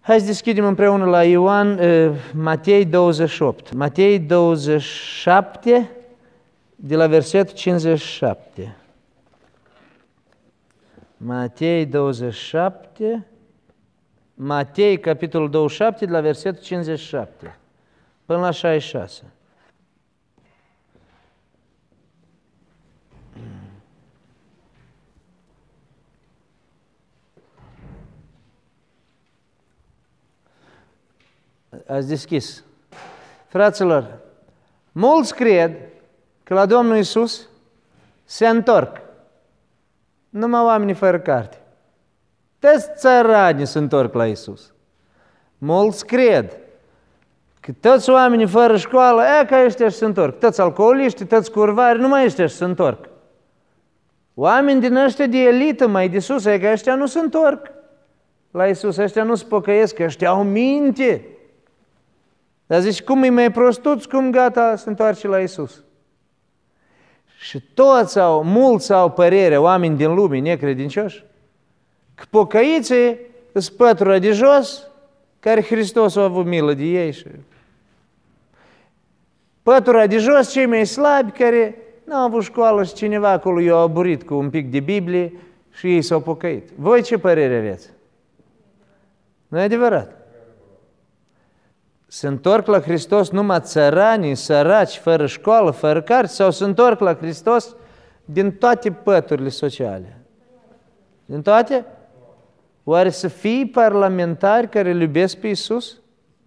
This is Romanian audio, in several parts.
Hai să deschidem împreună la Matei 28. Matei 27, de la versetul 57. Matei 27, Matei, capitolul 27, de la versetul 57 până la 66. Ați deschis. Fraților, mulți cred că la Domnul Iisus se întorc numai oamenii fără carte. Toți țărani se întorc la Iisus. Mulți cred că toți oamenii fără școală, ca ăștia se întorc. Toți alcooliști, toți curvari, numai ăștia se întorc. Oameni din ăștia de elită, mai de sus, că ăștia nu se întorc la Iisus, ăștia nu se pocăiesc, ăștia au minte. Dar zici, cum e mai prostuți, cum gata se întoarce la Iisus. Și mulți au părere, oameni din lume necredincioși, că pocăiții sunt pătura de jos, care Hristos a avut milă de ei. Și pătura de jos, cei mai slabi, care n-au avut școală și cineva acolo i-a aburit cu un pic de Biblie și ei s-au pocăit. Voi ce părere aveți? Nu e adevărat? Se întorc la Hristos numai țăranii, săraci, fără școală, fără carte, sau se întorc la Hristos din toate păturile sociale? Din toate? Oare să fii parlamentari care îl iubesc pe Iisus?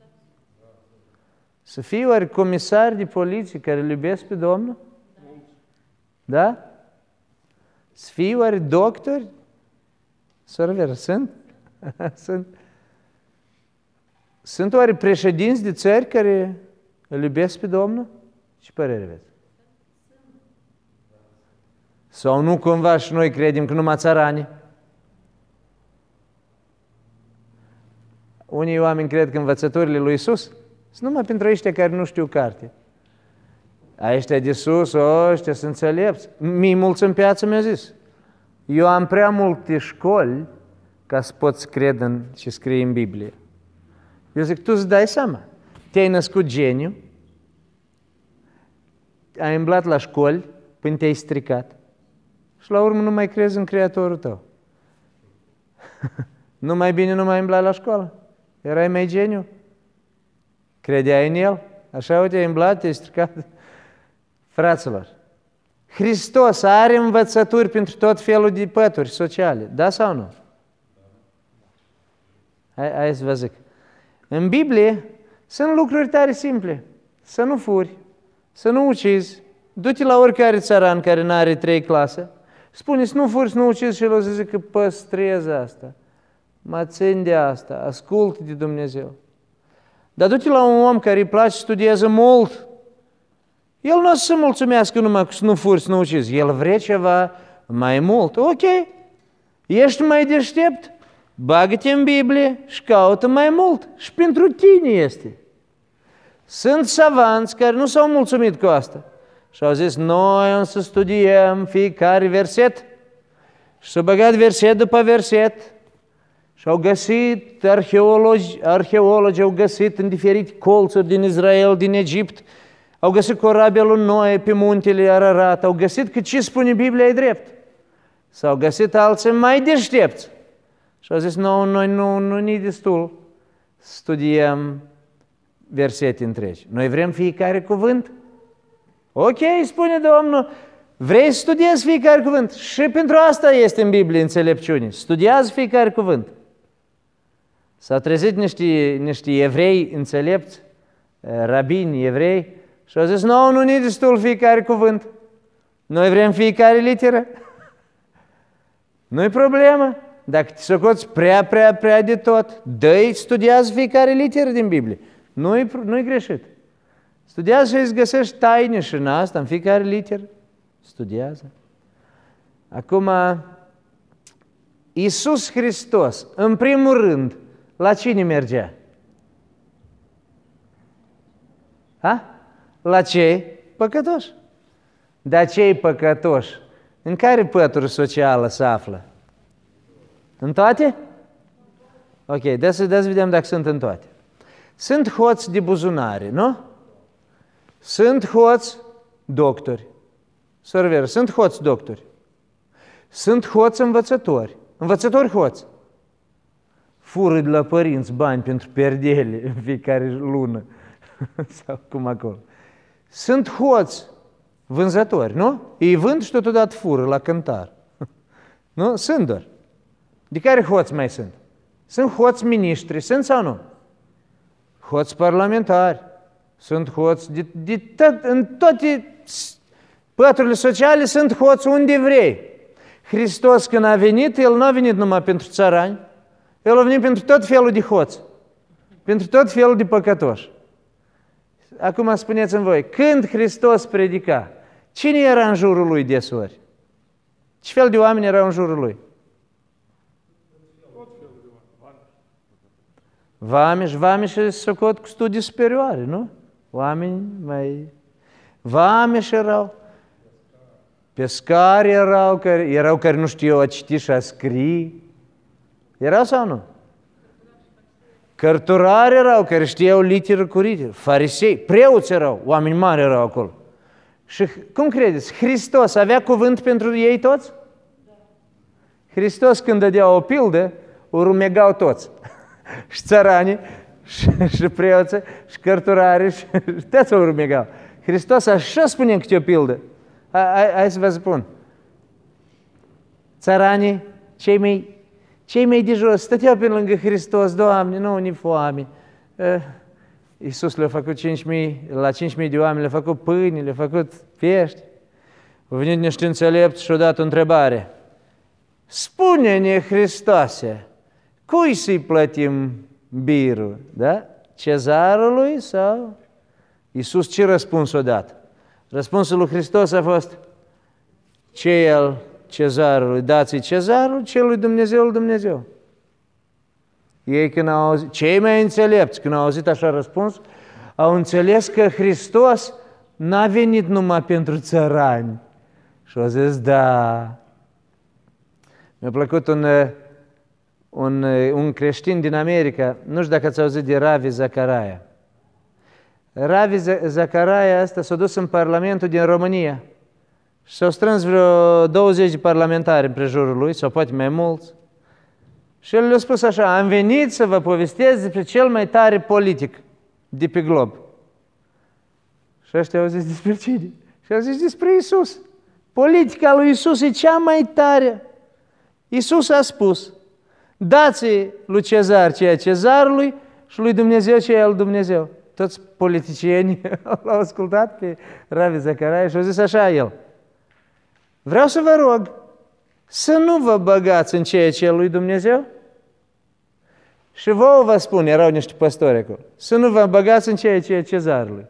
Să fii oare comisari de poliție care îl iubesc pe Domnul? Da? Să fii oare doctori? Soră Vera, sunt? Sunt. Sunt oare președinți de țări care îl iubesc pe Domnul? Ce părere aveți? Sau nu cumva și noi credem că numai țărani? Unii oameni cred că învățăturile lui Iisus sunt numai pentru ăștia care nu știu carte. Ăștia de sus, ăștia sunt înțelepți. Mie mulți în piață mi-au zis, eu am prea multe școli ca să pot să cred în ce scrie în Biblie. Eu zic, tu îți dai seama, te-ai născut geniu, ai îmblat la școli până te-ai stricat și la urmă nu mai crezi în Creatorul tău. Nu mai bine nu mai îmbla la școală? Erai mai geniu? Credeai în El? Așa, uite, ai îmblat, te-ai stricat. Fraților, Hristos are învățături pentru tot felul de pături sociale, da sau nu? Hai să vă zic. În Biblie sunt lucruri tare simple. Să nu furi, să nu ucizi. Du-te la oricare țăran care n-are 3 clase, spune să nu furi, să nu ucizi și el o să zică păstrezi asta, mă țin de asta, ascultă de Dumnezeu. Dar du-te la un om care îi place, studiază mult, el nu o să se mulțumească numai cu să nu furi, să nu ucizi. El vrea ceva mai mult. Ok, ești mai deștept? Bagă-te în Biblie și caută mai mult. Și pentru tine este. Sunt savanți care nu s-au mulțumit cu asta. Și au zis, noi am să studiem fiecare verset. Și s-au băgat verset după verset. Și au găsit, arheologi au găsit în diferite colțuri din Israel, din Egipt. Au găsit corabia lui Noe pe muntele Ararat. Au găsit că ce spune Biblia e drept. S-au găsit alții mai deștepți. Și au zis, noi nu ne destul să studiem versete întregi. Noi vrem fiecare cuvânt. Ok, spune Domnul, vrei să studiezi fiecare cuvânt? Și pentru asta este în Biblie înțelepciune. Studiază fiecare cuvânt. S-au trezit niște evrei înțelepți, rabini evrei, și au zis, nu ne destul fiecare cuvânt. Noi vrem fiecare literă. Nu-i problemă. Dacă te socoți prea de tot, dă-i, studiază fiecare literă din Biblie. Nu-i greșit. Studiază și îți găsești taine și în asta, în fiecare literă. Studiază. Acum, Iisus Hristos, în primul rând, la cine mergea? La cei păcătoși. Dar cei păcătoși, în care pătură socială se află? În toate? Ok, de să vedem dacă sunt în toate. Sunt hoți de buzunare, nu? Sunt hoți doctori. Sorveri, sunt hoți doctori. Sunt hoți învățători. Învățători hoți. Fură de la părinți bani pentru perdele în fiecare lună. Sau cum acolo. Sunt hoți vânzători, nu? Ei vând și totodată fură la cântar. Nu? Sunt doar. De care hoți mai sunt? Sunt hoți miniștri, sunt sau nu? Hoți parlamentari. Sunt hoți în toate păturile sociale sunt hoți unde vrei. Hristos când a venit, El nu a venit numai pentru țărani, El a venit pentru tot felul de hoți, pentru tot felul de păcătoși. Acum spuneți-mi voi, când Hristos predica, cine era în jurul Lui desori? Ce fel de oameni erau în jurul Lui? Vameși socot cu studii superioare, nu? Oameni mai... Vameși erau. Pescari erau care nu știau a citi și a scrie. Erau sau nu? Cărturari erau care știau literă cu literă. Farisei, preoți erau, oameni mari erau acolo. Și cum credeți? Hristos avea cuvânt pentru ei toți? Hristos când dădea o pildă, o rumegau toți. Și țăranii, și preoții, și cărturarii, și toți o rumegau. Hristos așa spune câte o pildă. Hai să vă spun. Țăranii, cei mai de jos, stăteau pe lângă Hristos, Doamne, nu ne foame. Iisus le-a făcut 5.000, la 5.000 de oameni le-a făcut pâini, le-a făcut pești. Au venit niște înțelepți și au dat o întrebare. Spune-ne, Hristoase, cui să-i plătim birul? Da? Cezarului sau? Iisus ce răspuns a dat? Răspunsul lui Hristos a fost, ce el cezarului, dați-i cezarul, celui Dumnezeu, Dumnezeu. Ei când au auzit, cei mai înțelepți când au auzit așa răspuns, au înțeles că Hristos n-a venit numai pentru țărani. Și au zis, da. Mi-a plăcut un creștin din America, nu știu dacă ați auzit de Ravi Zachariah. Ravi Zachariah ăsta s-a dus în Parlamentul din România și s-au strâns vreo 20 de parlamentari în prejurul lui, sau poate mai mulți. Și el le-a spus așa, am venit să vă povestesc despre cel mai tare politic de pe glob. Și ăștia au zis despre cine? Și au zis despre Iisus. Politica lui Iisus e cea mai tare. Iisus a spus, dați lui Cezar ceea cezarului și lui Dumnezeu ceea al Dumnezeu. Toți politicienii l-au ascultat pe Ravi Zachariah și au zis așa el, vreau să vă rog să nu vă băgați în ceea ce e lui Dumnezeu și vouă vă spun, erau niște păstori acolo, să nu vă băgați în ceea ce e cezarului.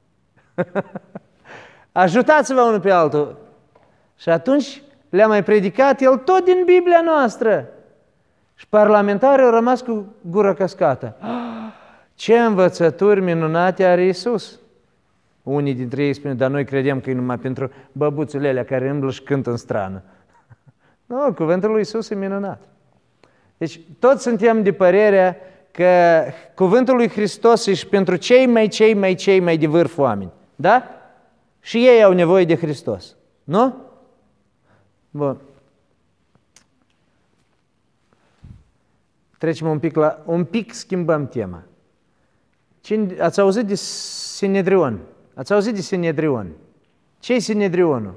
Ajutați-vă unul pe altul. Și atunci le-a mai predicat el tot din Biblia noastră. Și parlamentarii au rămas cu gura căscată. Ce învățături minunate are Iisus! Unii dintre ei spun, dar noi credem că e numai pentru băbuțele alea care îmblă și cântă în strană. Nu, cuvântul lui Iisus e minunat. Deci toți suntem de părerea că cuvântul lui Hristos e și pentru cei mai de vârf oameni. Da? Și ei au nevoie de Hristos. Nu? Bun. Trecem un pic schimbăm tema. Ați auzit de Sinedrion? Ați auzit de Sinedrion? Ce-i Sinedrionul?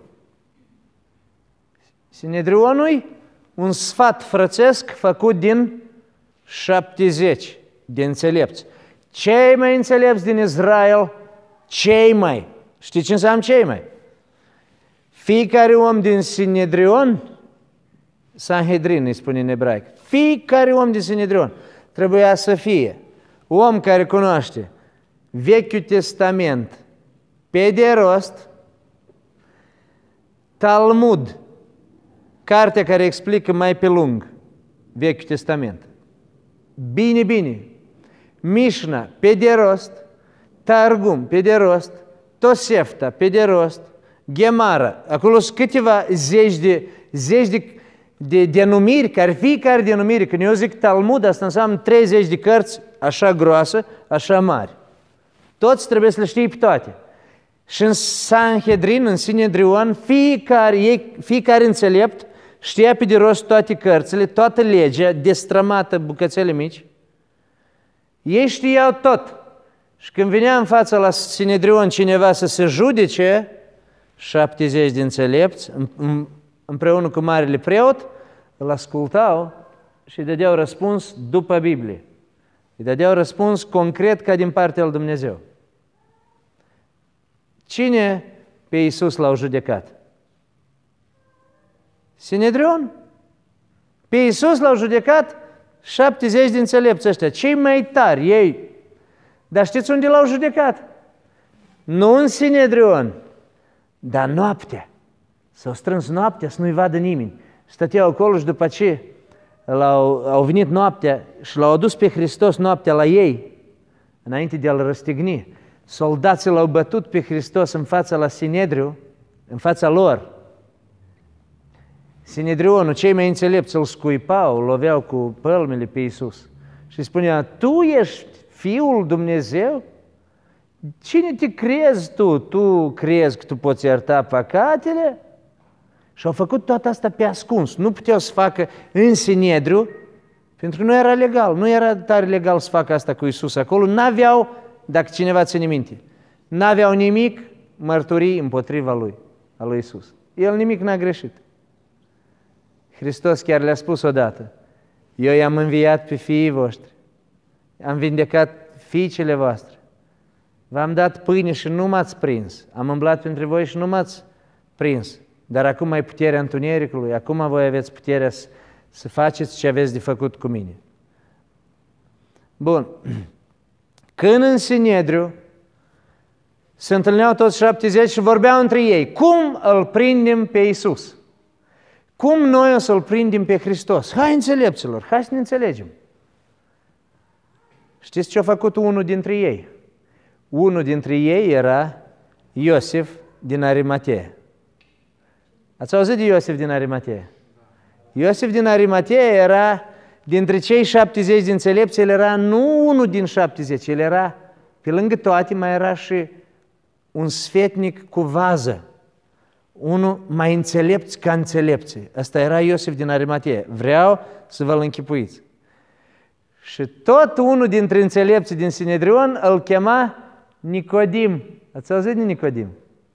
Sinedrionul e un sfat frățesc făcut din 70 de înțelepți. Cei mai înțelepți din Israel, știți ce înseamnă cei mai? Fiecare om din Sinedrion, Sanhedrin îi spune în ebraic, fiecare om din Sinedrion trebuia să fie om care cunoaște Vechiul Testament pe de rost, Talmud, cartea care explică mai pe lung Vechiul Testament, bine, Mișna pe de rost, Targum pe de rost, Tosefta pe de rost, Gemara, acolo sunt câteva zeci de denumiri, care fiecare denumire, când eu zic Talmud, asta înseamnă 30 de cărți așa groasă, așa mari. Toți trebuie să le știi pe toate. Și în Sanhedrin, în Sinedrion, fiecare înțelept știa pe de rost toate cărțile, toată legea, destrămată bucățele mici. Ei știau tot. Și când venea în fața la Sinedrion cineva să se judece, 70 de înțelepți, împreună cu marele preot, îl ascultau și îi dădeau răspuns după Biblie. Îi dădeau răspuns concret ca din partea lui Dumnezeu. Cine pe Iisus l-au judecat? Sinedrion. Pe Iisus l-au judecat 70 de înțelepți ăștia, cei mai tari, ei. Dar știți unde l-au judecat? Nu în Sinedrion, dar noaptea. S-au strâns noaptea să nu-i vadă nimeni. Stăteau acolo și după ce au venit noaptea și l-au adus pe Hristos noaptea la ei, înainte de a-L răstigni, soldații l-au bătut pe Hristos în fața la Sinedriu, în fața lor. Sinedrionul, cei mai înțelepți, îl scuipau, îl loveau cu pălmele pe Iisus și spunea: tu ești Fiul Dumnezeu? Cine te crezi tu? Tu crezi că tu poți ierta păcatele? Și au făcut toată asta pe ascuns. Nu puteau să facă în Sinedriu, pentru că nu era legal. Nu era tare legal să facă asta cu Iisus acolo. N-aveau, dacă cineva ține minte, n-aveau nimic mărturii împotriva lui, a lui Iisus. El nimic n-a greșit. Hristos chiar le-a spus odată: eu i-am înviat pe fiii voștri, am vindecat fiicele voastre, v-am dat pâine și nu m-ați prins, am umblat printre voi și nu m-ați prins, dar acum ai puterea întunericului, acum voi aveți puterea să faceți ce aveți de făcut cu mine. Bun. Când în Sinedriu se întâlneau toți 70 și vorbeau între ei: cum îl prindem pe Iisus? Cum noi o să-L prindem pe Hristos? Hai, înțelepților, hai să ne înțelegem. Știți ce a făcut unul dintre ei? Unul dintre ei era Iosif din Arimatea. Ați auzit de Iosif din Arimatea? Iosif din Arimatea era, dintre cei 70 de înțelepți, el era nu unul din 70, el era, pe lângă toate, mai era și un sfetnic cu vază. Unul mai înțelept ca înțelepții. Asta era Iosif din Arimatea. Vreau să vă-l închipuiți. Și tot unul dintre înțelepții din Sinedrion îl chema Nicodim. Ați auzit de Nicodim?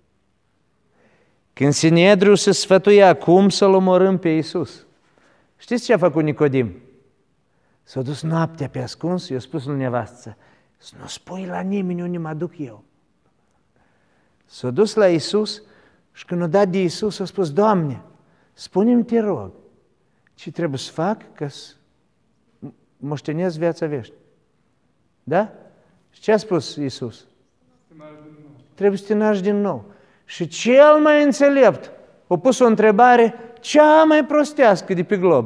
Când Sinedriu se sfătuia cum să-L omorâm pe Iisus, știți ce a făcut Nicodim? S-a dus noaptea pe ascuns, i-a spus lui nevastă: să nu spui la nimeni unde mă duc eu. S-a dus la Iisus și când a dat de Iisus, a spus: Doamne, spune-mi, te rog, ce trebuie să fac ca să moștenesc viața veșnică? Da? Și ce a spus Iisus? Trebuie să te naști din nou. Și cel mai înțelept a pus o întrebare cea mai prostească de pe glob.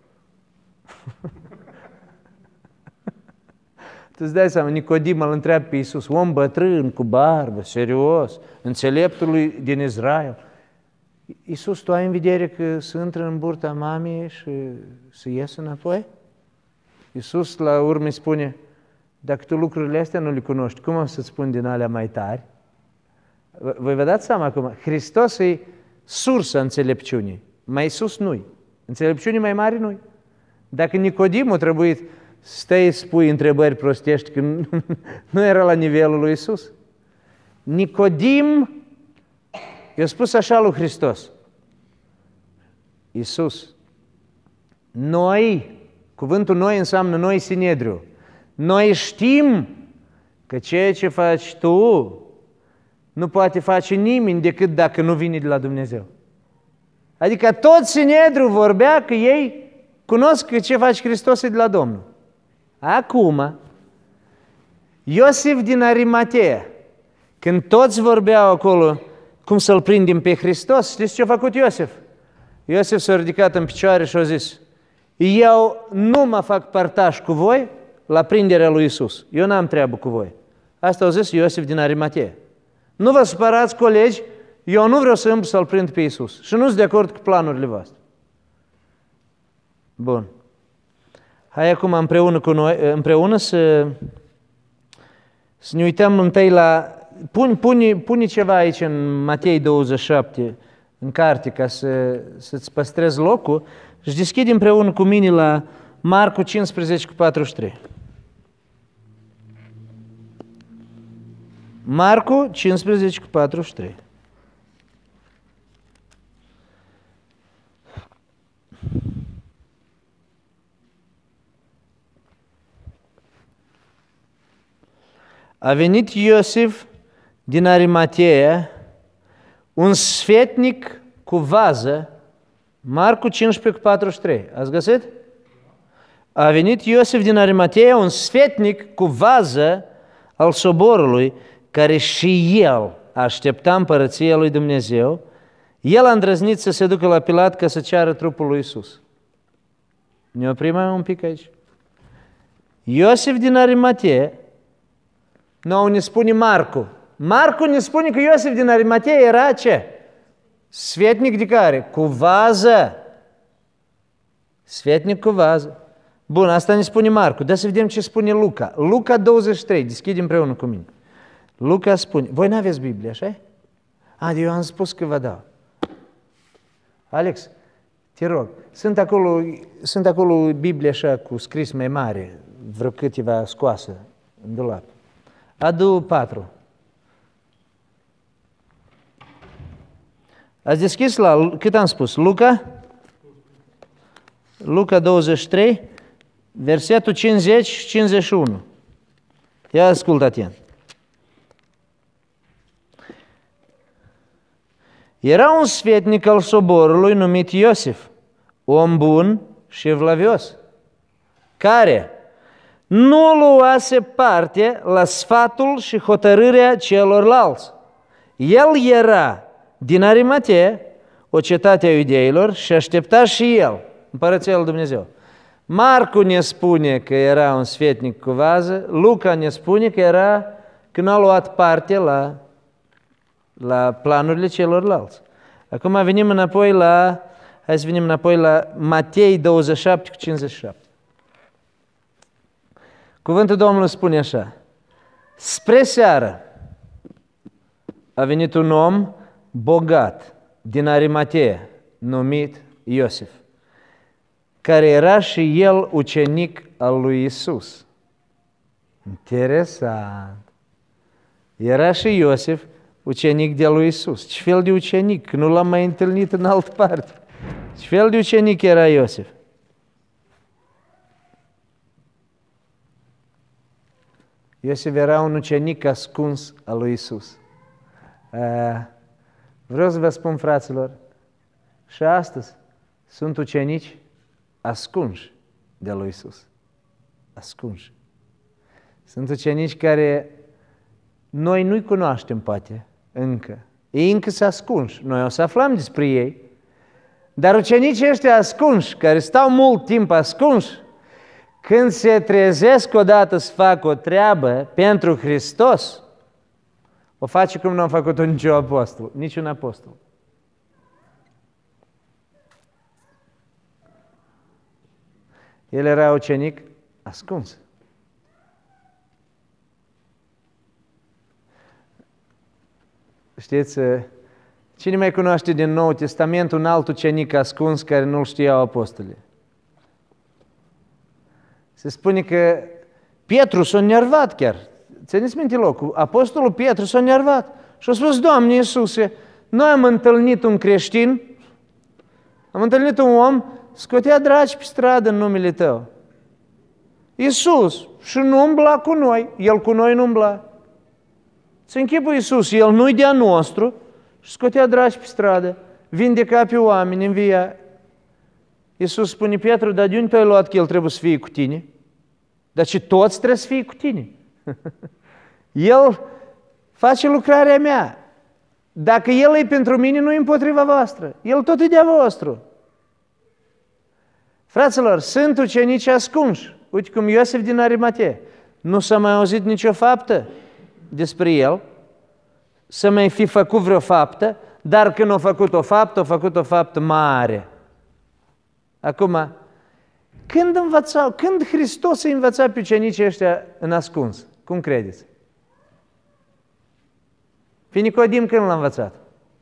Tu îți dai seama, Nicodim îl întreabă pe Iisus, om bătrân, cu barbă, serios, înțeleptul din Israel: Iisus, tu ai în vedere că să intră în burta mamei și să ies înapoi? Iisus la urmă îi spune: dacă tu lucrurile astea nu le cunoști, cum am să-ți spun din alea mai tari? Voi vă dați seama acum, Hristos e sursa înțelepciunii, mai sus nu-i. Înțelepciunii mai mari nu-i. Dacă Nicodim a trebuit stai să pui întrebări prostești, că nu era la nivelul lui Iisus. Nicodim i-a spus așa lui Hristos: Iisus, noi, cuvântul noi înseamnă noi Sinedriu, noi știm că ceea ce faci tu nu poate face nimeni decât dacă nu vine de la Dumnezeu. Adică tot Sinedriu vorbea că ei cunosc că ce face Hristos e de la Domnul. Acum, Iosif din Arimatea, când toți vorbeau acolo cum să-L prindem pe Hristos, știți ce a făcut Iosif? Iosif s-a ridicat în picioare și a zis: eu nu mă fac partaș cu voi la prinderea lui Iisus. Eu n-am treabă cu voi. Asta a zis Iosif din Arimatea. Nu vă supărați, colegi, eu nu vreau să-L prind pe Iisus și nu sunt de acord cu planurile voastre. Bun. Hai acum împreună să ne uităm întâi la... Pune ceva aici în Matei 27, în carte, ca să-ți păstrezi locul și deschide împreună cu mine la Marcu 15:43. Marcu 15:43. A venit Iosif din Arimatea, un sfetnic cu vază, Marcu 15:43. Ați găsit? A venit Iosif din Arimatea, un sfetnic cu vază al soborului, care și el aștepta împărăția lui Dumnezeu. El a îndrăznit să se ducă la Pilat ca să ceară trupul lui Iisus. Ne oprim un pic aici. Iosif din Arimatea, nouă ne spune Marcu. Marcu ne spune că Iosif din Arimatea era ce? Sfetnic de care? Cu vază. Sfetnic cu vază. Bun, asta ne spune Marcu. Dar să vedem ce spune Luca. Luca 23, deschide împreună cu mine. Luca spune, voi n-aveți Biblie, așa? Eu am spus că vă dau. Alex, te rog, sunt acolo Biblie așa cu scris mai mare, vreo câteva scoasă în dulap. Adu 4. Ați deschis la, cât am spus, Luca? Luca 23, versetul 50 și 51. Ia ascult atent. Era un sfetnic al soborului numit Iosif, om bun și evlavios, care nu luase parte la sfatul și hotărârea celorlalți. El era din Arimatea, o cetate a iudeilor, și aștepta și el împărăția lui Dumnezeu. Marcu ne spune că era un sfetnic cu vază, Luca ne spune că n-a luat parte la planurile celorlalți. Acum venim înapoi la Matei 27:57. Cuvântul Domnului spune așa: spre seară a venit un om bogat din Arimatea, numit Iosif, care era și el ucenic al lui Iisus. Interesant! Era și Iosif ucenic de-al lui Iisus. Ce fel de ucenic? Nu l-am mai întâlnit în altă parte. Ce fel de ucenic era Iosif? Iosif era un ucenic ascuns al lui Iisus. Vreau să vă spun, fraților, și astăzi sunt ucenici ascunși de lui Iisus. Ascunși. Sunt ucenici care noi nu-i cunoaștem, poate, încă. Ei încă se ascunși. Noi o să aflăm despre ei. Dar ucenicii ăștia ascunși, care stau mult timp ascunși, când se trezesc odată să facă o treabă pentru Hristos, o face cum nu a făcut-o niciun apostol. Niciun apostol. El era ucenic ascuns. Știți, cine mai cunoaște din Noul Testament un alt ucenic ascuns care nu-l știau apostolii? Se spune că Petru s-a enervat chiar. Țineți minte locul. Apostolul Petru s-a enervat și a spus: Doamne Iisuse, noi am întâlnit un creștin, am întâlnit un om, scotea dragi pe stradă în numele Tău. Iisus, și nu umbla cu noi, El cu noi nu umbla. Să închipă Iisus, El nu-i de-a nostru, și scotea dragi pe stradă, vindeca pe oameni, învia. Iisus spune: Petru, dar de unde tu ai luat că El trebuie să fie cu tine? Dar și toți trebuie să fie cu tine. El face lucrarea mea. Dacă El e pentru mine, nu e împotriva voastră. El tot e de-a vostru. Fraților, sunt ucenici ascunși. Uite cum Iosif din Arimatea. Nu s-a mai auzit nicio faptă despre el, să mai fi făcut vreo faptă, dar când a făcut o faptă, a făcut o faptă mare. Acum, Când Hristos îi învăța pe ucenicii ăștia în ascuns? Cum credeți? Pe Nicodim când l-a învățat?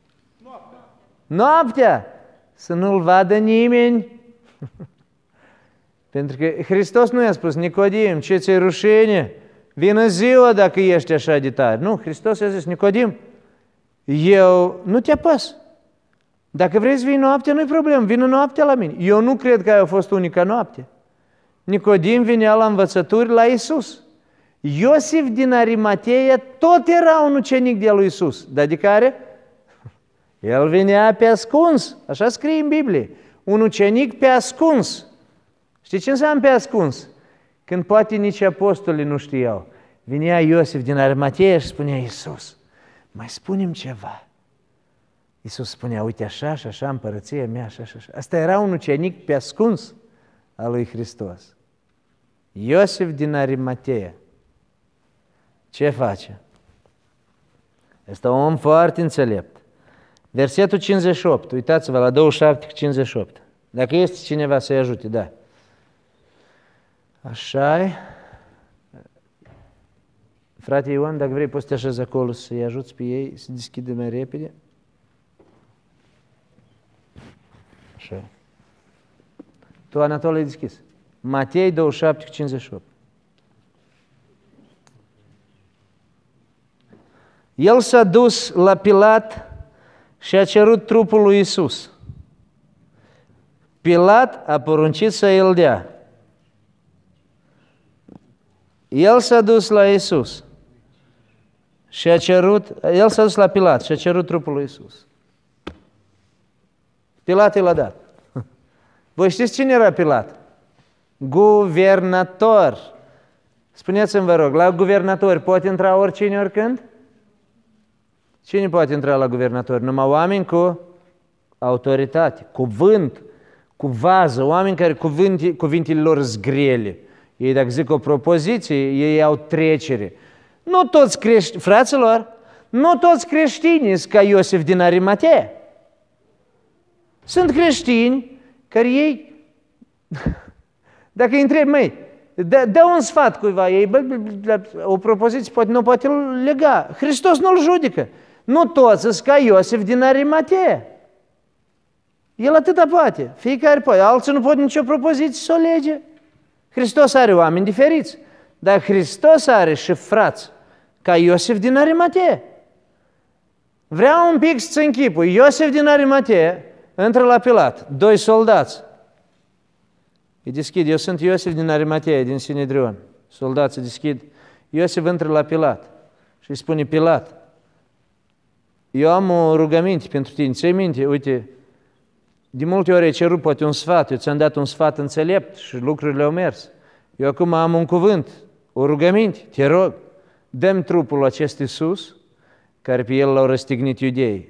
Noaptea! Să nu-l vadă nimeni. Pentru că Hristos nu i-a spus, Nicodim, ce ți-e rușine? Vină ziua dacă ești așa de tare. Nu, Hristos i-a zis, Nicodim, eu nu te apăs. Dacă vrei să vii noapte, nu-i problemă, vină noaptea la mine. Eu nu cred că aia a fost unica noapte. Nicodim vinea la învățături la Iisus. Iosif din Arimateia tot era un ucenic de-al lui Iisus, dar de care? El venea pe ascuns, așa scrie în Biblie, un ucenic pe ascuns. Știi ce înseamnă pe ascuns? Când poate nici apostolii nu știau. Venea Iosif din Arimateia și spunea, Iisus, mai spune-mi ceva. Iisus spunea, uite așa și așa, împărăția mea, așa și așa. Asta era un ucenic pe ascuns al lui Hristos. Iosif din Arimateia. Ce face? Este un om foarte înțelept. Versetul 58, uitați-vă la 27-58. Dacă este cineva să-i ajute, da. Așa-i. Frate Ioan, dacă vrei, poți să te așezi acolo să-i ajuți pe ei, să deschidă mai repede. Așa. Tu, Anatol, ai deschis. Matei 27:58. El s-a dus la Pilat și a cerut trupul lui Iisus. Pilat a poruncit să îl dea. El s-a dus la Iisus și a cerut, el s-a dus la Pilat și a cerut trupul lui Iisus. Pilat i-l-a dat. Voi știți cine era Pilat? Guvernator. Spuneți-mi, vă rog, la guvernator poate intra oricine, oricând? Cine poate intra la guvernator? Numai oameni cu autoritate, cuvânt, cu vază, oameni care cuvintele lor zgrele. Ei dacă zic o propoziție, ei au trecere. Nu toți creștini, fraților, nu toți creștini sunt ca Iosif din Arimatea. Sunt creștini care ei, dacă îi întrebi, măi, dă un sfat cuiva, ei, o propoziție poate nu poate lega. Hristos nu-l judecă. Nu toți sunt ca Iosif din Arimatea. El atâta poate, fiecare poate. Alții nu pot nicio propoziție să o lege. Hristos are oameni diferiți, dar Hristos are și frați ca Iosif din Arimatea. Vreau un pic să-ți închipui. Iosif din Arimatea intră la Pilat, 2 soldați. Îi deschid, eu sunt Iosif din Arimatea, din Sinedrion. Soldații deschid. Iosif intră la Pilat și îi spune, Pilat, eu am o rugăminte pentru tine, ți-ai minte, uite, de multe ori ai cerut poate un sfat, eu ți-am dat un sfat înțelept și lucrurile au mers. Eu acum am un cuvânt, o rugăminte, te rog, dă-mi trupul acest Iisus, care pe el l-au răstignit iudeii.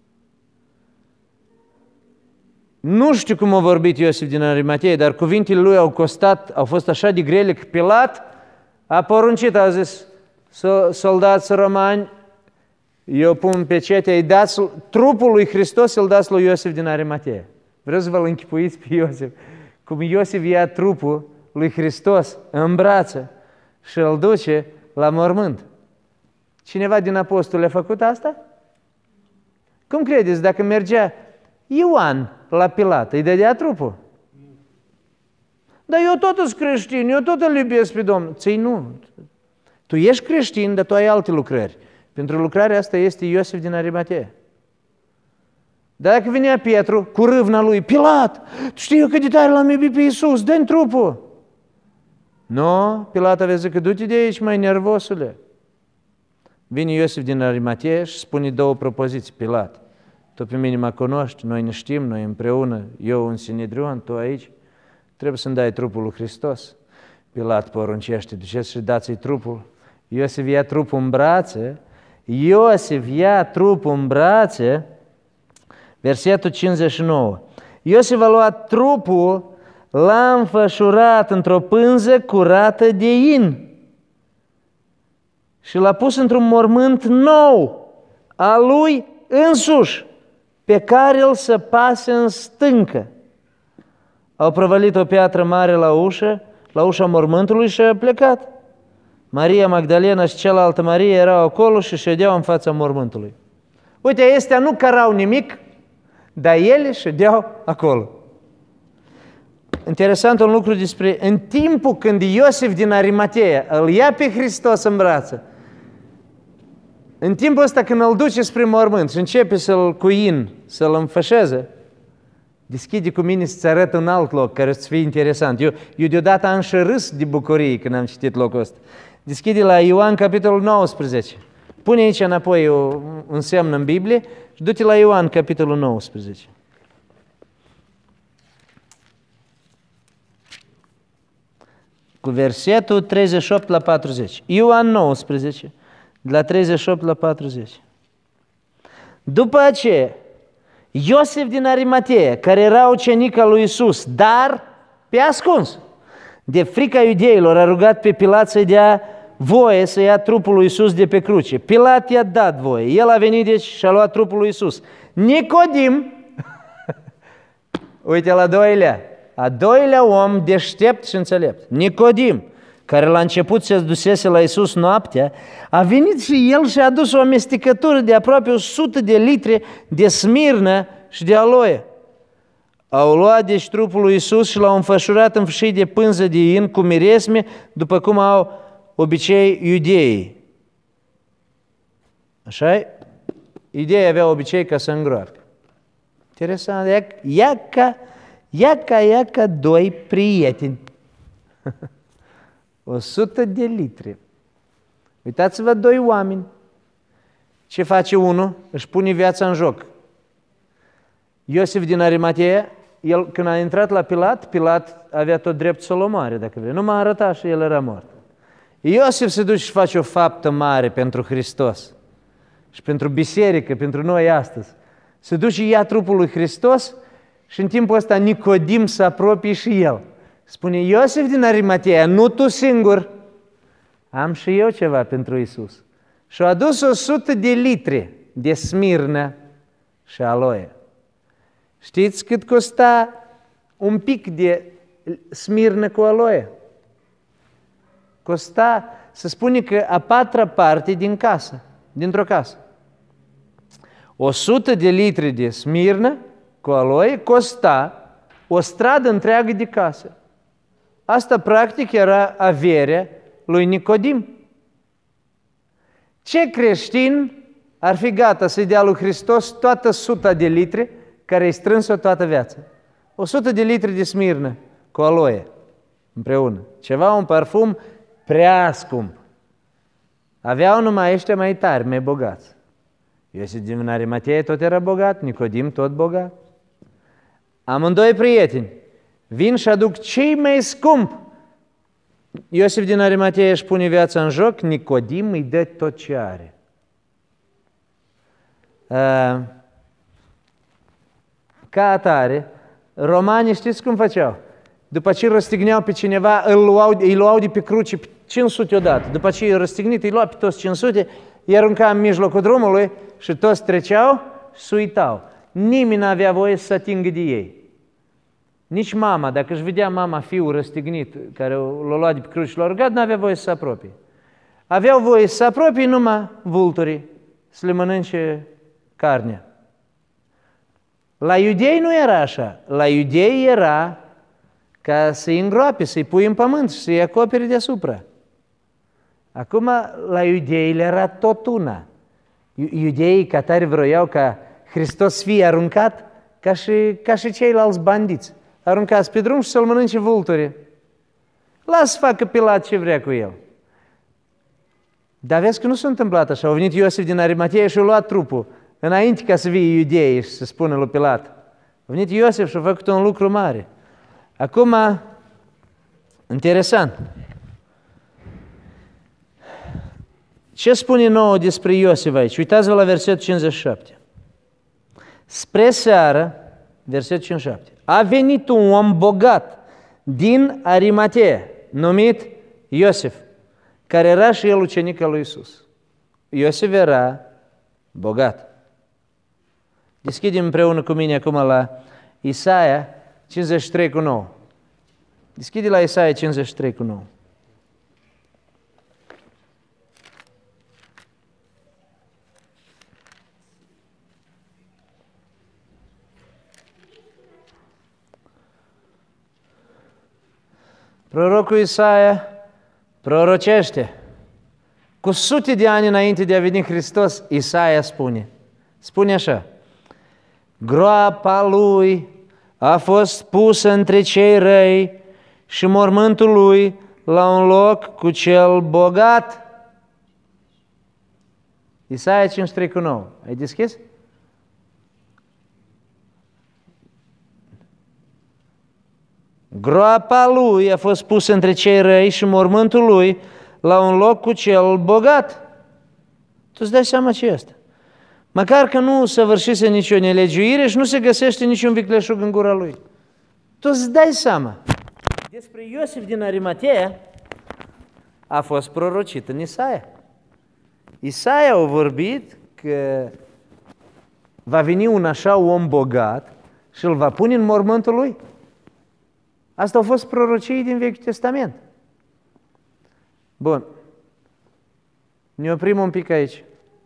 Nu știu cum a vorbit Iosif din Arimatea, dar cuvintele lui au fost așa de grele că Pilat a poruncit, a zis, soldați romani, eu pun pecetea, îi dați trupul lui Hristos, îl dați lui Iosif din Arimatea. Vreau să vă-l închipuiți pe Iosif, cum Iosif ia trupul lui Hristos în brață și îl duce la mormânt. Cineva din apostoli a făcut asta? Cum credeți, dacă mergea Ioan la Pilat, îi dădea trupul? Dar eu tot sunt creștin, eu tot îl iubesc pe Domnul. Ți-i nu. Tu ești creștin, dar tu ai alte lucrări. Pentru lucrarea asta este Iosif din Arimatea. Dar dacă venea Pietru cu râvna lui, Pilat, tu știi eu cât de tare l-am iubit pe Iisus, dă-mi trupul. Nu, Pilat avea zis că du-te de aici, mai nervosule. Vine Iosif din Arimatea și spune 2 propoziții, Pilat. Tu pe mine mă cunoști, noi ne știm, noi împreună, eu în Sinedrion, tu aici, trebuie să-mi dai trupul lui Hristos. Pilat poruncește, duceți și dați-i trupul. Iosif ia trupul în brațe, versetul 59. Iosif a luat trupul, l-a înfășurat într-o pânză curată de in și l-a pus într-un mormânt nou, a lui însuși, pe care îl săpase în stâncă. au prăvălit o piatră mare la ușa mormântului și a plecat. Maria Magdalena și cealaltă Marie erau acolo și ședeau în fața mormântului. Uite, astea nu cărau nimic, dar ele ședeau acolo. Interesant un lucru despre, în timpul când Iosif din Arimatea îl ia pe Hristos în brață, în timpul ăsta când îl duce spre mormânt și începe să-l cuin, să-l înfășeze, deschide cu mine să-ți arăt un alt loc care să fie interesant. Eu deodată am și râs de bucurie când am citit locul ăsta. Deschide la Ioan, capitolul 19. Pune aici înapoi un semn în Biblie și du-te la Ioan, capitolul 19. Cu versetul 38 la 40. Ioan 19, de la 38 la 40. După aceea, Iosif din Arimatea, care era ucenic al lui Iisus, dar pe ascuns, de frica iudeilor, a rugat pe Pilat să-i dea voie să ia trupul lui Iisus de pe cruce. Pilat i-a dat voie. El a venit deci și a luat trupul lui Iisus. Nicodim, uite la a doilea om deștept și înțelept, Nicodim, care la început se dusese la Iisus noaptea, a venit și el și a adus o amestecătură de aproape 100 de litri de smirnă și de aloie. Au luat deci trupul lui Iisus și l-au înfășurat în fâșii de pânză de in cu miresme, după cum au obicei iudeii. Așa? Iudeii aveau obicei ca să îngroape. Interesant, ia ca doi prieteni. 100 de litri. Uitați-vă, doi oameni. Ce face unul? Își pune viața în joc. Iosif din Arimatea, el când a intrat la Pilat avea tot drept să-l omoare, dacă vrei. Nu m-a arătat și el era mort. Iosif se duce și face o faptă mare pentru Hristos și pentru biserică, pentru noi astăzi. Se duce și ia trupul lui Hristos și în timpul ăsta Nicodim se apropie și el. Spune, Iosif din Arimatea, nu tu singur, am și eu ceva pentru Iisus. Și a adus 100 de litri de smirnă și aloie. Știți cât costa un pic de smirnă cu aloie? Costa, se spune că a patra parte din casă, dintr-o casă. 100 de litri de smirnă cu aloie costa o stradă întreagă de casă. Asta practic era averea lui Nicodim. Ce creștin ar fi gata să-i dea lui Hristos toată 100 de litri care îi strâns-o toată viața? 100 de litri de smirnă cu aloie împreună. Ceva, un parfum prea scump. Aveau numai ăștia mai tari, mai bogați. Iosif din Arimatea tot era bogat, Nicodim tot bogat. Amândoi prieteni vin și aduc cei mai scump. Iosif din Arimatea își pune viața în joc, Nicodim îi dă tot ce are. Ca atare, romanii știți cum făceau? După ce răstigneau pe cineva, îi luau de pe cruce 500 odată. După ce îi răstignit, îi luau pe toți 500, îi arunca în mijlocul drumului și toți treceau și se uitau. Nimeni n-avea voie să se atingă de ei. Nici mama, dacă își vedea mama fiul răstignit, care l-a luat de pe cruce și l-a rugat, n-avea voie să se apropie. Aveau voie să se apropie numai vulturii, să le mănânce carnea. La iudei nu era așa. La iudei era ca să-i îngroape, să-i pui în pământ și să-i acoperi deasupra. Acum, la iudei le era tot una. Iudeii ca tare vroiau ca Hristos să fie aruncat ca și ceilalți bandiți. Aruncați pe drum și să-l mănânce vulturii. Lasă facă Pilat ce vrea cu el. Dar vezi că nu s-a întâmplat așa. A venit Iosif din Arimatea și a luat trupul înainte ca să vie iudeii și să spună lui Pilat. A venit Iosif și a făcut un lucru mare. Acum, interesant. Ce spune nouă despre Iosif aici? Uitați-vă la versetul 57. Spre seară, versetul 57, a venit un om bogat din Arimatea, numit Iosif, care era și el ucenic al lui Iisus. Iosif era bogat. Deschidem împreună cu mine acum la Isaia, 53:9. Deschide la Isaia 53:9. Prorocul Isaia prorocește. Cu sute de ani înainte de a veni Hristos, Isaia spune așa: groapa lui a fost pusă între cei răi și mormântul lui la un loc cu cel bogat. Isaia 53:9. Ai deschis? Groapa lui a fost pusă între cei răi și mormântul lui la un loc cu cel bogat. Tu îți dai seama ce este? Măcar că nu săvârșise nicio nelegiuire și nu se găsește niciun vicleșug în gura lui. Tu îți dai seama. Despre Iosif din Arimatea a fost prorocit în Isaia. Isaia a vorbit că va veni un așa om bogat și îl va pune în mormântul lui. Asta au fost prorocii din Vechiul Testament. Bun. Ne oprim un pic aici.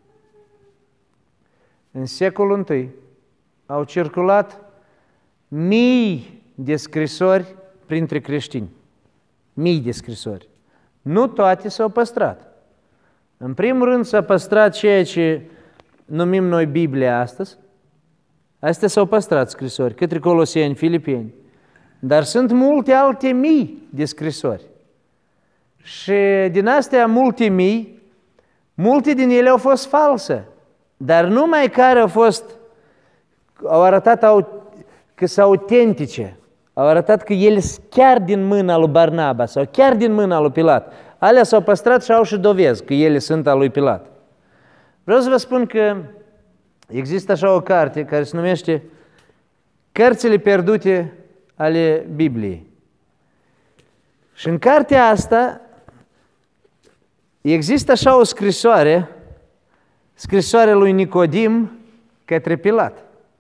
În secolul I au circulat mii de scrisori printre creștini. Mii de scrisori. Nu toate s-au păstrat. În primul rând s-a păstrat ceea ce numim noi Biblia astăzi. Astea s-au păstrat scrisori către Coloseni, Filipeni. Dar sunt multe alte mii de scrisori. Și din astea multe mii, multe din ele au fost false. Dar numai care au arătat că sunt autentice, au arătat că ele sunt chiar din mâna lui Barnaba sau chiar din mâna lui Pilat. Alea s-au păstrat și au și dovezi că ele sunt al lui Pilat. Vreau să vă spun că există așa o carte care se numește Cărțile pierdute ale Bibliei. Și în cartea asta există așa o scrisoare, scrisoarea lui Nicodim către Pilat.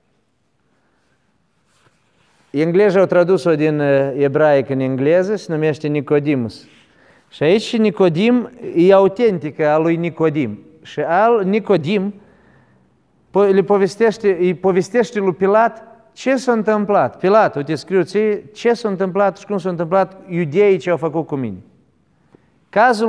Englezii au tradus-o din ebraic în engleză, se numește Nicodemus. Și aici Nicodim e autentică a lui Nicodim. Și Nicodim îi povestește lui Pilat ce s-a întâmplat. Pilat, uite, scriu ție ce s-a întâmplat și cum s-a întâmplat iudeii ce au făcut cu mine. Cazul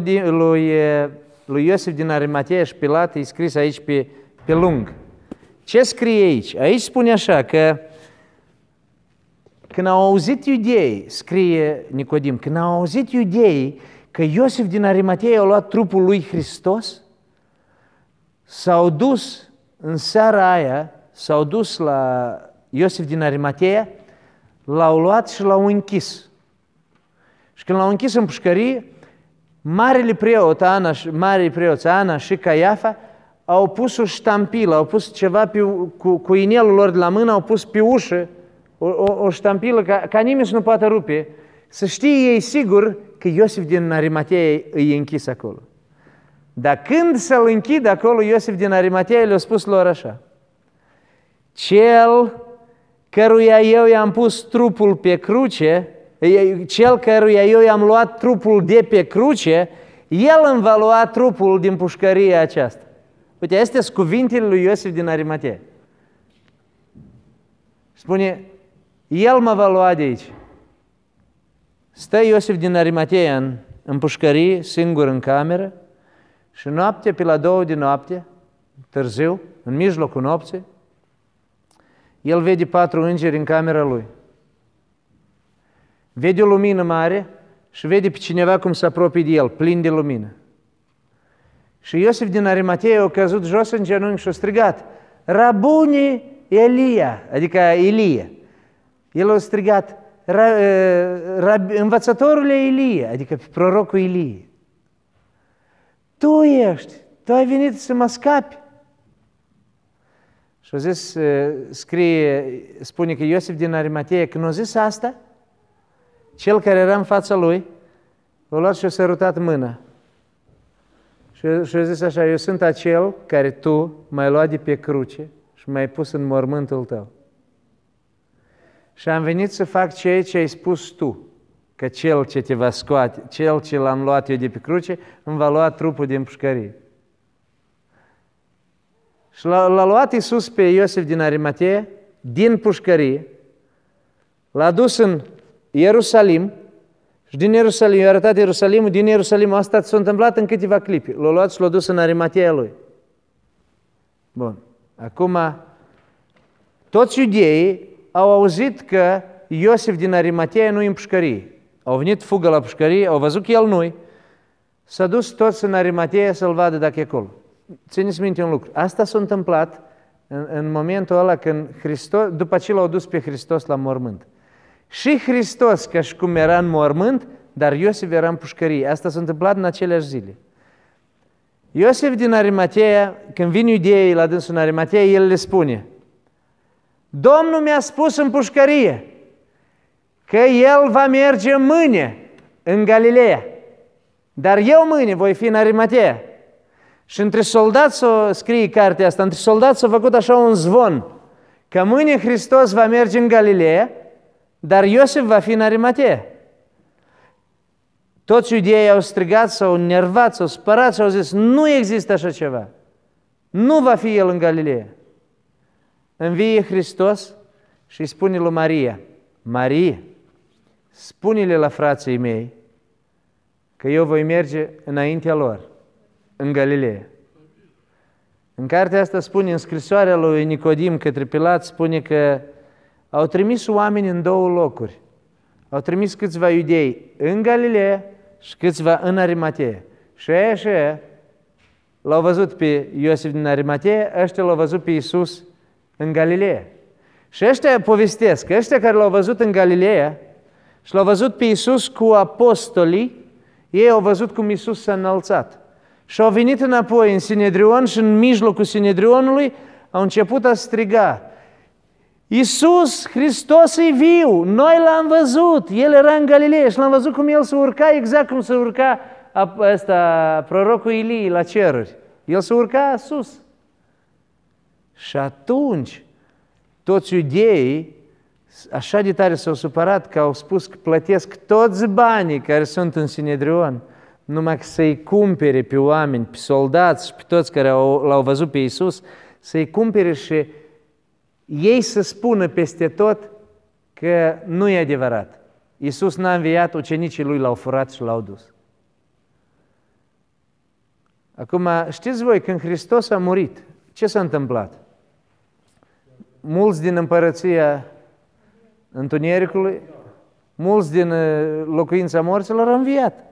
lui Iosif din Arimatea și Pilat e scris aici pe lung. Ce scrie aici? Aici spune așa că când au auzit iudeii, scrie Nicodim, când au auzit iudeii că Iosif din Arimatea a luat trupul lui Hristos, s-au dus în seara aia, s-au dus la Iosif din Arimatea, l-au luat și l-au închis. Și când l-au închis în pușcărie, marii preoți Ana și Caiafa au pus o ștampilă, au pus ceva cu inelul lor de la mână, au pus pe ușă o ștampilă ca nimeni să nu poată rupe, să știe ei sigur că Iosif din Arimatea e închis acolo. Dar când să-l închid acolo, Iosif din Arimatea le-a spus lor așa: cel căruia eu i-am pus trupul pe cruce, cel căruia eu i-am luat trupul de pe cruce, el îmi va lua trupul din pușcăria aceasta. Uite, astea sunt cuvintele lui Iosif din Arimatea. Spune, el mă va lua de aici. Stă Iosif din Arimatea în pușcărie, singur în cameră, și noapte, pe la 2 de noapte, târziu, în mijlocul nopții, el vede 4 îngeri în camera lui. Vede o lumină mare și vede pe cineva cum se apropie de el, plin de lumină. Și Iosif din Arimatea a căzut jos în genunchi și a strigat: Rabuni Elia, adică Ilie. El a strigat: învățătorule Ilie, adică prorocul Ilie. Tu ai venit să mă scapi. Și a zis, spune că Iosif din Arimatea, când a zis asta, cel care era în fața lui a luat și a sărutat mâna. Și a zis așa: eu sunt acel care tu m-ai luat de pe cruce și m-ai pus în mormântul tău. și am venit să fac ceea ce ai spus tu, că cel ce te va scoate, cel ce l-am luat eu de pe cruce, îmi va lua trupul din pușcărie. Și l-a luat Iisus pe Iosif din Arimatea, din pușcărie, l-a dus în Ierusalim și din Ierusalim, i-a arătat Ierusalimul, din Ierusalimul asta s-a întâmplat în câteva clipe. L-a luat și l-a dus în Arimatea lui. Bun. Acum, toți iudeii au auzit că Iosif din Arimatea nu e în pușcărie. Au venit fugă la pușcărie, au văzut că el nu-i, s-a dus toți în Arimatea să-l vadă dacă e acolo. Țineți minte un lucru. Asta s-a întâmplat în momentul ăla când Hristos, după ce l-au dus pe Hristos la mormânt. Și Hristos, ca și cum era în mormânt, dar Iosif era în pușcărie. Asta s-a întâmplat în aceleași zile. Iosif din Arimatea, când vin iudeii la dânsul în Arimatea, el le spune: Domnul mi-a spus în pușcărie că el va merge mâine în Galileea, dar eu mâine voi fi în Arimatea. Și între soldați s-o scrie cartea asta, între soldați s-a făcut așa un zvon, că mâine Hristos va merge în Galileea, dar Iosif va fi în Arimatea. Toți iudeii au strigat, s-au nervat, s-au spărat și au zis: nu există așa ceva. Nu va fi el în Galileea. Învie Hristos și îi spune lui Maria: Marie, spune-le la frații mei că eu voi merge înaintea lor, în Galileea. În cartea asta spune, în scrisoarea lui Nicodim către Pilat, spune că au trimis oameni în două locuri. Au trimis câțiva iudei în Galileea și câțiva în Arimatea. Și aia l-au văzut pe Iosif din Arimatea, ăștia l-au văzut pe Iisus în Galileea. Și ăștia povestesc, ăștia care l-au văzut în Galileea și l-au văzut pe Iisus cu apostolii, ei au văzut cum Iisus s-a înălțat. Și au venit înapoi în Sinedrion și în mijlocul Sinedrionului au început a striga: Iisus Hristos e viu, noi l-am văzut, el era în Galileea și l-am văzut cum el se urca exact cum se urca prorocul Ilie la ceruri. El se urca sus. Și atunci toți iudeii așa de tare s-au supărat că au spus că plătesc toți banii care sunt în Sinedrion numai să-i cumpere pe oameni, pe soldați și pe toți care l-au văzut pe Iisus, să-i cumpere și ei să spună peste tot că nu e adevărat. Iisus n-a înviat, ucenicii lui l-au furat și l-au dus. Acum, știți voi, când Hristos a murit, ce s-a întâmplat? Mulți din împărăția întunericului, mulți din locuința morților au înviat.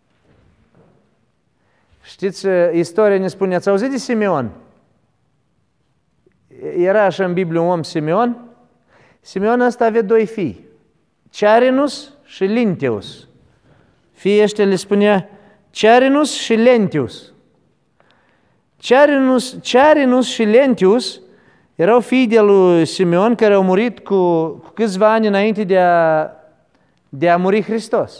Știți, istoria ne spune, ați auzit de Simeon? Era așa în Biblie un om, Simeon. Simeon ăsta avea doi fii, Carinus și Linteus. Fiii ăștia le spunea Carinus și Lentius. Carinus și Lentius erau fii de lui Simeon care au murit cu câțiva ani înainte de a muri Hristos.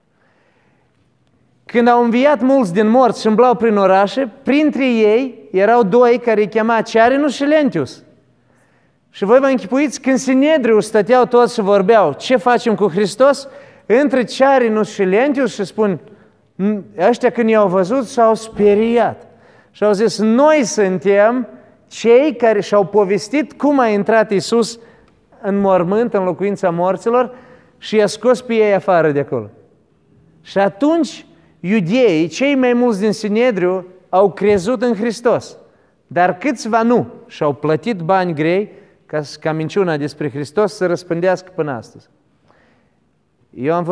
Când au înviat mulți din morți și îmblau prin orașe, printre ei erau doi care îi chema Carinus și Lentius. Și voi vă închipuiți, când Sinedriul stăteau toți și vorbeau ce facem cu Hristos, între Carinus și Lentius și spun, ăștia când i-au văzut s-au speriat. Și au zis, noi suntem cei care și-au povestit cum a intrat Iisus în mormânt, în locuința morților și i-a scos pe ei afară de acolo. Și atunci iudeii, cei mai mulți din Sinedriu, au crezut în Hristos, dar câțiva nu și-au plătit bani grei ca minciuna despre Hristos să răspândească până astăzi. Eu am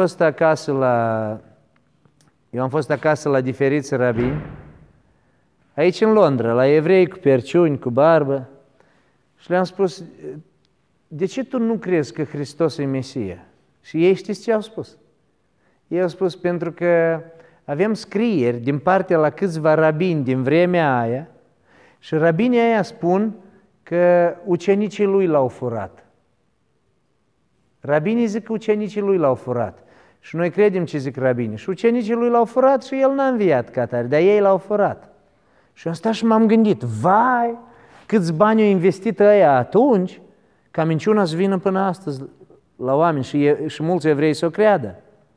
fost acasă la diferiți rabini, aici în Londra, la evrei cu perciuni, cu barbă, și le-am spus, de ce tu nu crezi că Hristos e Mesia? Și ei știți ce au spus? Ei au spus, pentru că avem scrieri din partea la câțiva rabini din vremea aia și rabinii aia spun că ucenicii lui l-au furat. Rabinii zic că ucenicii lui l-au furat. Și noi credem ce zic rabinii. Și ucenicii lui l-au furat și el n-a înviat ca tare, dar ei l-au furat. Și eu am stat și m-am gândit, vai, câți bani au investit ăia atunci, ca minciuna să vină până astăzi la oameni și mulți evrei să o creadă.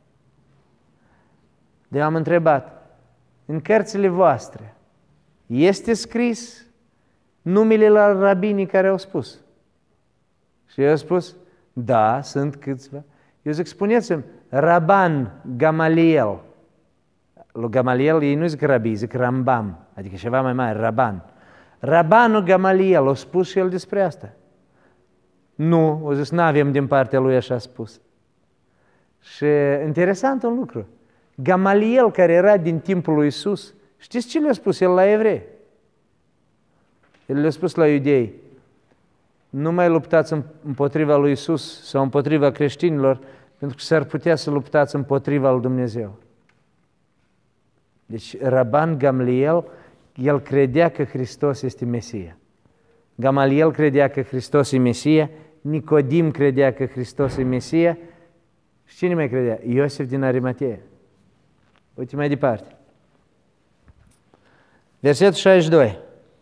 De am întrebat, în cărțile voastre este scris numele la rabinii care au spus? Și eu au spus, da, sunt câțiva. Eu zic, spuneți-mi, Raban Gamaliel. Lui Gamaliel ei nu zic rabi, zic Rambam, adică ceva mai mare, Raban. Rabanul Gamaliel a spus și el despre asta. Nu, o zis, n-avem din partea lui așa spus. Și interesant un lucru. Gamaliel, care era din timpul lui Iisus, știți ce le-a spus el la evrei? El le-a spus la iudei, nu mai luptați împotriva lui Iisus sau împotriva creștinilor, pentru că s-ar putea să luptați împotriva lui Dumnezeu. Deci Raban Gamaliel, el credea că Hristos este Mesia. Gamaliel credea că Hristos e Mesia, Nicodim credea că Hristos e Mesia și cine mai credea? Iosif din Arimatea. Uite mai departe. Versetul 62.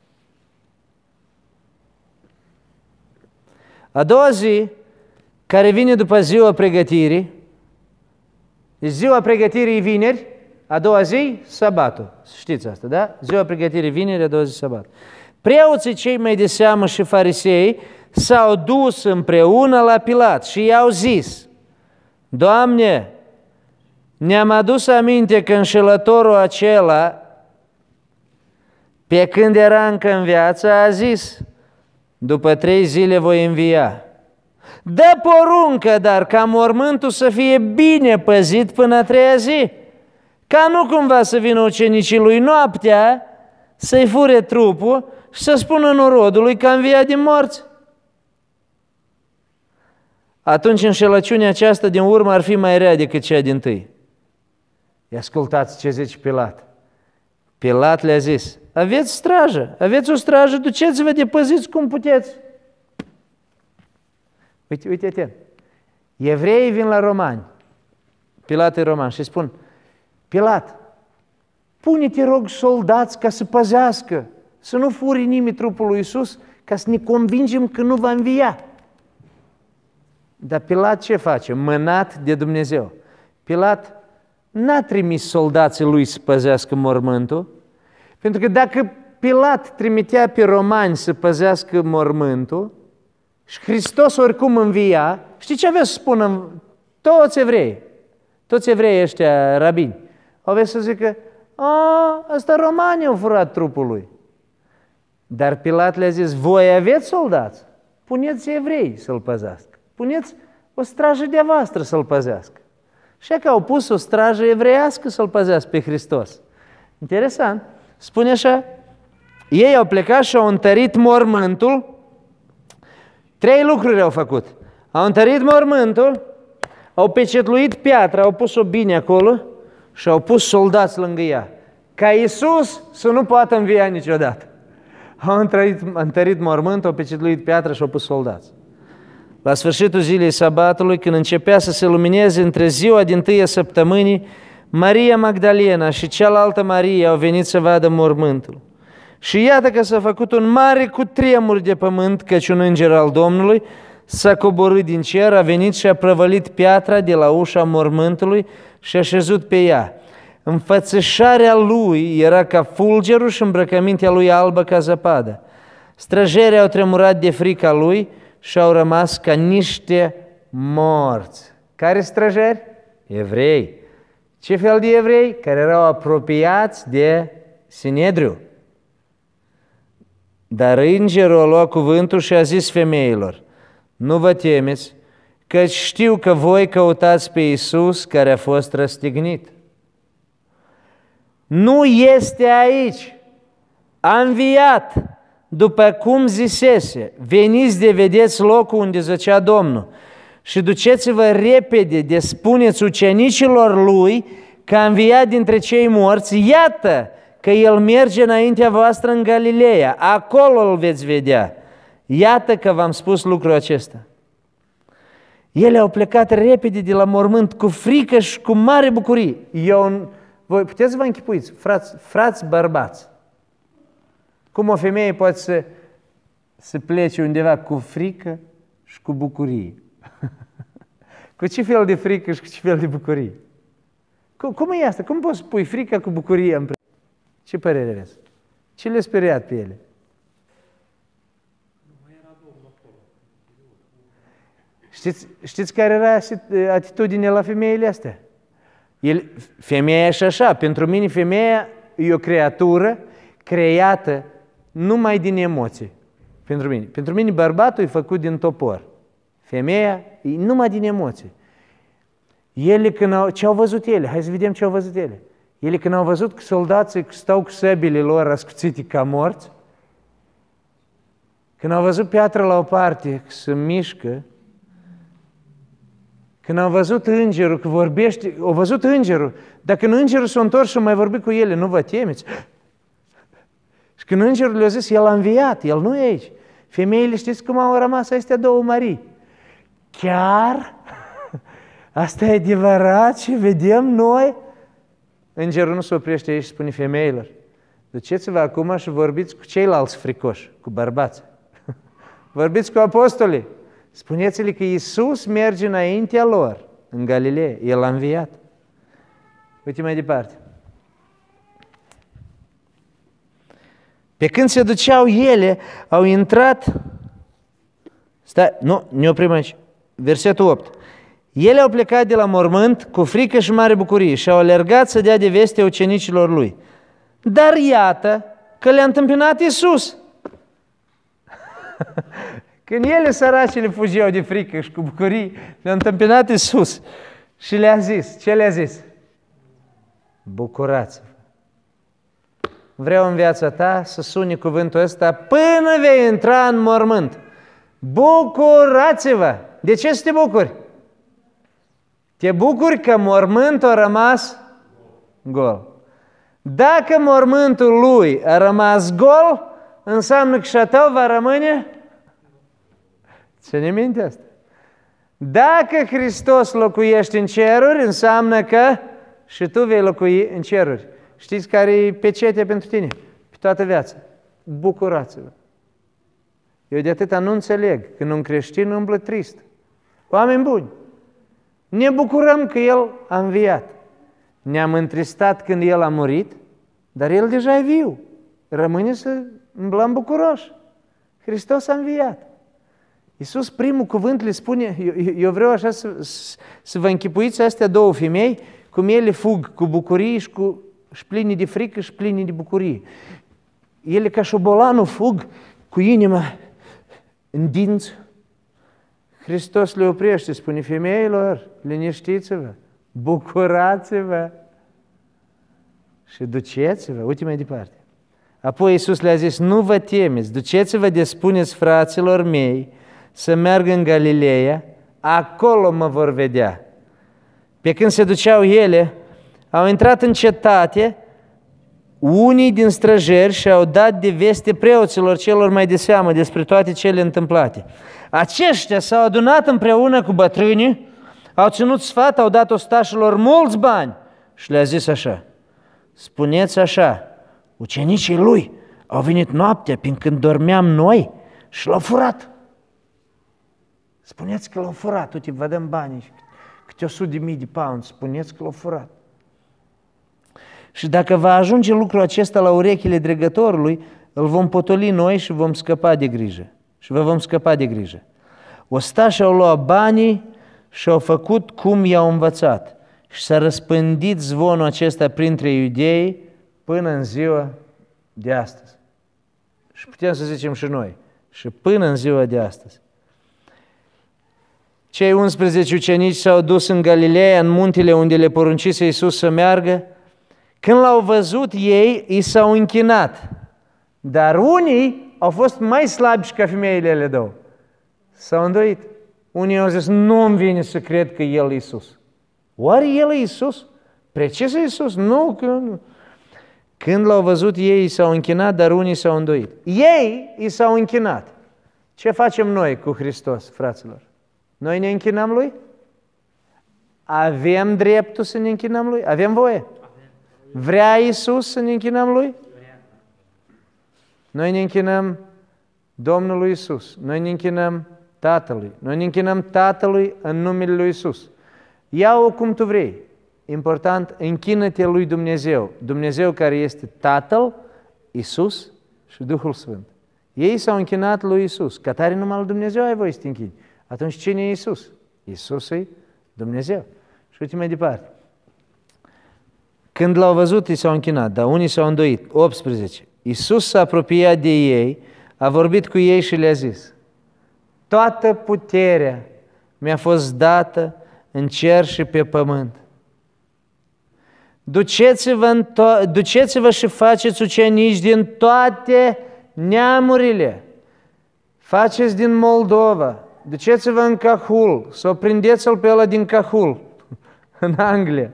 A doua zi, care vine după ziua pregătirii, deci ziua pregătirii e vineri, a doua zi, sabatul. Știți asta, da? Ziua pregătirii vineri, a doua zi, sabat. Preoții cei mai de seamă și farisei s-au dus împreună la Pilat și i-au zis, Doamne, ne-am adus aminte că înșelătorul acela, pe când era încă în viață, a zis, după 3 zile voi învia. Dă poruncă, dar ca mormântul să fie bine păzit până a 3-a zi, ca nu cumva să vină ucenicii lui noaptea, să-i fure trupul și să spună norodului că a înviat din morți. Atunci înșelăciunea aceasta din urmă ar fi mai rea decât cea dintâi. Ascultați ce zice Pilat. Pilat le-a zis, aveți strajă, aveți o strajă, duceți-vă de păziți cum puteți. Uite atent. Evreii vin la romani. Pilat e roman și spun, Pilat, pune-te rog soldați ca să păzească, să nu furi nimeni trupul lui Iisus, ca să ne convingem că nu va învia. Dar Pilat ce face? Mânat de Dumnezeu. Pilat n-a trimis soldații lui să păzească mormântul, pentru că dacă Pilat trimitea pe romani să păzească mormântul și Hristos oricum învia, știi ce avea să spună toți evreii ăștia rabini? Avea să zică, ăsta romanii au furat trupul lui. Dar Pilat le-a zis, voi aveți soldați? Puneți evrei să-l păzească. Puneți o strajă de-a voastră să-l păzească. Și că au pus o strajă evreiască să-l păzească pe Hristos. Interesant. Spune așa, ei au plecat și au întărit mormântul. 3 lucruri au făcut. Au întărit mormântul, au pecetluit piatra, au pus-o bine acolo și au pus soldați lângă ea. Ca Iisus să nu poată învia niciodată. Au întărit mormântul, au pecetluit piatra și au pus soldați. La sfârșitul zilei sabatului, când începea să se lumineze între ziua dintâia săptămânii, Maria Magdalena și cealaltă Marie au venit să vadă mormântul. Și iată că s-a făcut un mare cutremur de pământ, căci un înger al Domnului s-a coborât din cer, a venit și a prăvălit piatra de la ușa mormântului și a șezut pe ea. Înfățișarea lui era ca fulgerul și îmbrăcămintea lui albă ca zăpadă. Străjerii au tremurat de frica lui și au rămas ca niște morți. Care străjeri? Evrei. Ce fel de evrei? Care erau apropiați de Sinedriu. Dar îngerul a luat cuvântul și a zis femeilor, nu vă temeți, căci știu că voi căutați pe Iisus care a fost răstignit. Nu este aici, a înviat, după cum zisese, veniți de vedeți locul unde zăcea Domnul și duceți-vă repede de spuneți ucenicilor lui că a înviat dintre cei morți, iată că el merge înaintea voastră în Galileea, acolo îl veți vedea. Iată că v-am spus lucrul acesta. Ele au plecat repede de la mormânt cu frică și cu mare bucurie. Voi puteți să vă închipuiți, frați bărbați, cum o femeie poate să plece undeva cu frică și cu bucurie. Cu ce fel de frică și cu ce fel de bucurie? Cum e asta? Cum poți pui frica cu bucurie împreună? Ce părere aveți? Ce le-a speriat pe ele? Știți care era atitudinea la femeile astea? Femeia e și așa. Pentru mine femeia e o creatură creată numai din emoții. Pentru mine bărbatul e făcut din topor. Femeia e numai din emoții. Ele ce au văzut ele? Hai să vedem ce au văzut ele. Ele când au văzut că soldații stau cu săbile lor ascuțite ca morți, când au văzut piatra la o parte că se mișcă, când au văzut îngerul că vorbește, au văzut îngerul, dar când îngerul s-a întors și a mai vorbit cu ele, nu vă temeți? Și când îngerul le-a zis, el a înviat, el nu e aici. Femeile știți cum au rămas astea două Marii? Chiar? Asta e adevărat și vedem noi? Îngerul nu se oprește aici și spune femeilor, duceți-vă acum și vorbiți cu ceilalți fricoși, cu bărbați. Vorbiți cu apostolii. Spuneți-le că Iisus merge înaintea lor, în Galilee. El a înviat. Uite mai departe. Pe când se duceau ele, au intrat... Stai, nu, ne oprim aici. Versetul 8. Ele au plecat de la mormânt cu frică și mare bucurie și au alergat să dea de veste ucenicilor lui. Dar iată că le-a întâmpinat Iisus. Când ele, săracele, fugeau de frică și cu bucurie, le-a întâmpinat Iisus și le-a zis, ce le-a zis? Bucurați-vă! Vreau în viața ta să sune cuvântul ăsta până vei intra în mormânt. Bucurați-vă! De ce să te bucuri? Te bucuri că mormântul a rămas gol. Dacă mormântul lui a rămas gol, înseamnă că și a tău va rămâne. Ține minte asta. Dacă Hristos locuiește în ceruri, înseamnă că și tu vei locui în ceruri. Știți care e pecetea pentru tine? Pe toată viața. Bucurați-vă. Eu de atâta nu înțeleg când un creștin umblă trist. Oameni buni, ne bucurăm că El a înviat. Ne-am întristat când El a murit, dar El deja e viu. Rămâne să umblăm bucuroși. Hristos a înviat. Iisus, primul cuvânt le spune, eu vreau așa să vă închipuiți astea două femei, cum ele fug cu bucurie și pline de frică și pline de bucurie. Ele ca șobolanul fug cu inima în dinți. Hristos le oprește, spune femeilor, liniștiți-vă, bucurați-vă și duceți-vă. Uite mai departe. Apoi Iisus le-a zis, nu vă temeți, duceți-vă de spuneți fraților mei să meargă în Galileea, acolo mă vor vedea. Pe când se duceau ele, au intrat în cetate unii din străjeri și au dat de veste preoților celor mai de seamă despre toate cele întâmplate. Aceștia s-au adunat împreună cu bătrânii, au ținut sfat, au dat ostașilor mulți bani și le-a zis așa, spuneți așa, ucenicii lui au venit noaptea prin când dormeam noi și l-au furat. Spuneți că l-au furat, uite, vă dăm banii, câte 100.000 de pounds, spuneți că l-au furat. Și dacă va ajunge lucrul acesta la urechile dregătorului, îl vom potoli noi și vom scăpa de grijă. Și vă vom scăpa de grijă. Ostașii au luat banii și au făcut cum i-au învățat. Și s-a răspândit zvonul acesta printre iudei până în ziua de astăzi. Și putem să zicem și noi. Și până în ziua de astăzi. Cei 11 ucenici s-au dus în Galileea, în muntele unde le poruncise Iisus să meargă. Când l-au văzut ei, i s-au închinat. Dar unii au fost mai slabi ca femeile ele două. S-au îndoit. Unii au zis, nu îmi vine să cred că El e Iisus. Oare El e Iisus? Precis e Iisus? Nu, că nu. Când l-au văzut, ei i s-au închinat, dar unii s-au îndoit. Ei i s-au închinat. Ce facem noi cu Hristos, fraților? Noi ne închinăm Lui? Avem dreptul să ne închinăm Lui? Avem voie? Vrea Iisus să ne închinăm Lui? Noi ne închinăm Domnului Iisus. Noi ne închinăm Tatălui. Noi ne închinăm Tatălui în numele lui Iisus. Ia-o cum tu vrei. Important, închină-te lui Dumnezeu. Dumnezeu care este Tatăl, Iisus și Duhul Sfânt. Ei s-au închinat lui Iisus. Ca tare numai lui Dumnezeu ai voie să te închini. Atunci cine e Iisus? Iisus e Dumnezeu. Și uite mai departe. Când l-au văzut, i s-au închinat, dar unii s-au îndoit. 18. Iisus s-a apropiat de ei, a vorbit cu ei și le-a zis: toată puterea mi-a fost dată în cer și pe pământ. Duceți-vă și faceți ucenici din toate neamurile. Faceți din Moldova. Duceți-vă în Cahul, sau prindeți-l pe ăla din Cahul, în Anglia.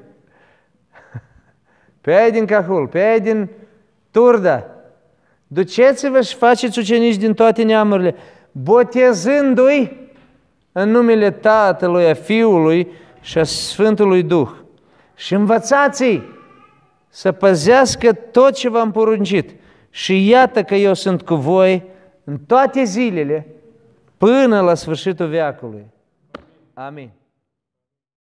Pe aia din Cahul, pe aia din Turda. Duceți-vă și faceți ucenici din toate neamurile, botezându-i în numele Tatălui, a Fiului și a Sfântului Duh. Și învățați-i să păzească tot ce v-am poruncit. Și iată că eu sunt cu voi în toate zilele până la sfârșitul veacului. Amin.